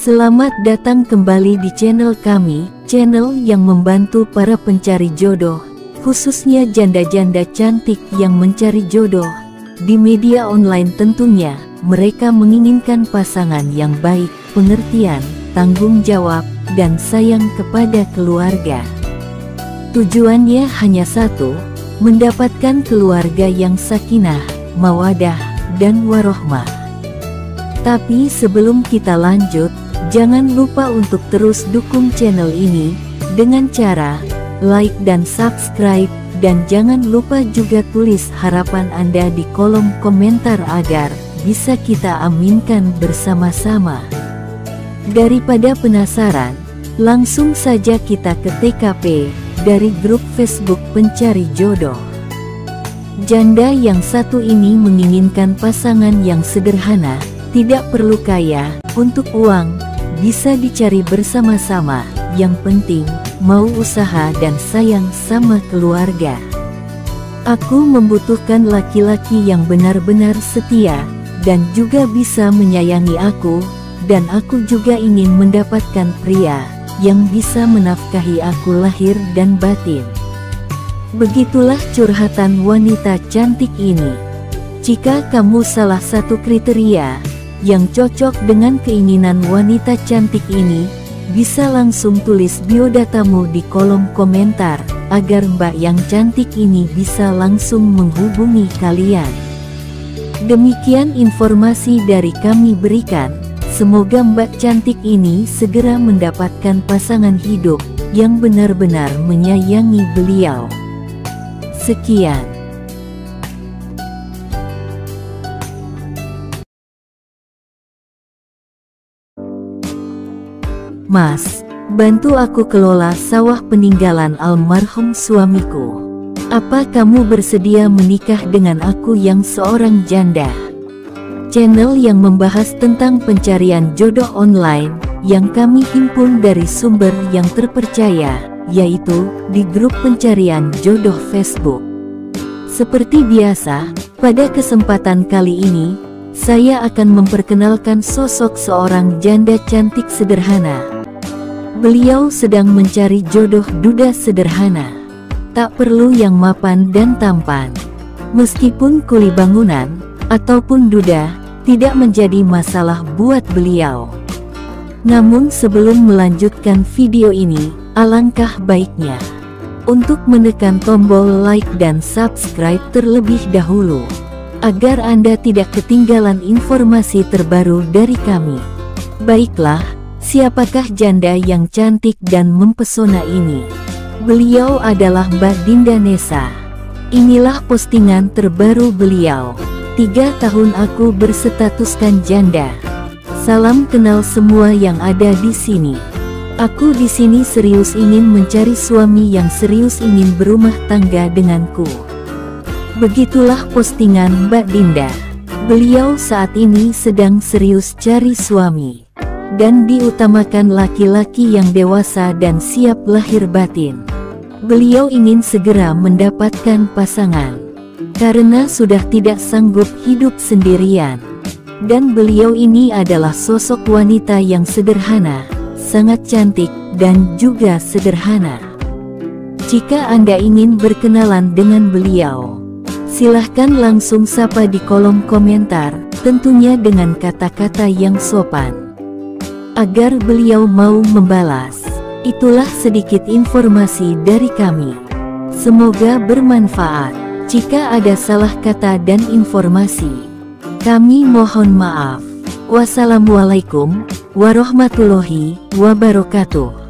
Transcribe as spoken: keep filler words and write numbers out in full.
Selamat datang kembali di channel kami, channel yang membantu para pencari jodoh, khususnya janda-janda cantik yang mencari jodoh. Di media online tentunya, mereka menginginkan pasangan yang baik, pengertian, tanggung jawab, dan sayang kepada keluarga. Tujuannya hanya satu, mendapatkan keluarga yang sakinah, mawadah, dan warohmah. Tapi sebelum kita lanjut, jangan lupa untuk terus dukung channel ini dengan cara like dan subscribe, dan jangan lupa juga tulis harapan Anda di kolom komentar agar bisa kita aminkan bersama-sama. Daripada penasaran, langsung saja kita ke T K P dari grup Facebook pencari jodoh. Janda yang satu ini menginginkan pasangan yang sederhana, tidak perlu kaya, untuk uang, bisa dicari bersama-sama, yang penting, mau usaha dan sayang sama keluarga. Aku membutuhkan laki-laki yang benar-benar setia, dan juga bisa menyayangi aku, dan aku juga ingin mendapatkan pria, yang bisa menafkahi aku lahir dan batin. Begitulah curhatan wanita cantik ini. Jika kamu salah satu kriteria yang cocok dengan keinginan wanita cantik ini, bisa langsung tulis biodatamu di kolom komentar, agar mbak yang cantik ini bisa langsung menghubungi kalian. Demikian informasi dari kami berikan, semoga mbak cantik ini segera mendapatkan pasangan hidup, yang benar-benar menyayangi beliau. Sekian. Mas, bantu aku kelola sawah peninggalan almarhum suamiku. Apa kamu bersedia menikah dengan aku yang seorang janda? Channel yang membahas tentang pencarian jodoh online, yang kami himpun dari sumber yang terpercaya, yaitu di grup pencarian jodoh Facebook. Seperti biasa, pada kesempatan kali ini, saya akan memperkenalkan sosok seorang janda cantik sederhana. Beliau sedang mencari jodoh duda sederhana. Tak perlu yang mapan dan tampan. Meskipun kuli bangunan, ataupun duda, tidak menjadi masalah buat beliau. Namun sebelum melanjutkan video ini, alangkah baiknya untuk menekan tombol like dan subscribe terlebih dahulu, agar Anda tidak ketinggalan informasi terbaru dari kami. Baiklah, siapakah janda yang cantik dan mempesona ini? Beliau adalah Mbak Dinda Nesa. Inilah postingan terbaru beliau. Tiga tahun aku berstatuskan janda. Salam kenal semua yang ada di sini. Aku di sini serius ingin mencari suami yang serius ingin berumah tangga denganku. Begitulah postingan Mbak Dinda. Beliau saat ini sedang serius cari suami, dan diutamakan laki-laki yang dewasa dan siap lahir batin. Beliau ingin segera mendapatkan pasangan, karena sudah tidak sanggup hidup sendirian. Dan beliau ini adalah sosok wanita yang sederhana, sangat cantik, dan juga sederhana. Jika Anda ingin berkenalan dengan beliau, silahkan langsung sapa di kolom komentar, tentunya dengan kata-kata yang sopan, agar beliau mau membalas. Itulah sedikit informasi dari kami. Semoga bermanfaat. Jika ada salah kata dan informasi, kami mohon maaf. Wassalamualaikum warahmatullahi wabarakatuh.